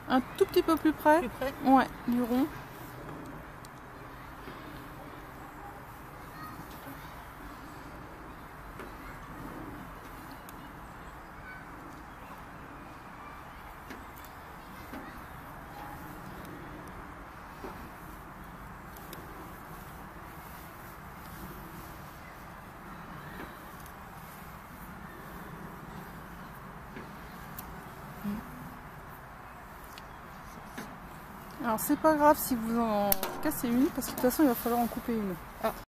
Un tout petit peu plus près. Plus près? Ouais, du rond. Alors c'est pas grave si vous en cassez une, parce que de toute façon il va falloir en couper une. Ah.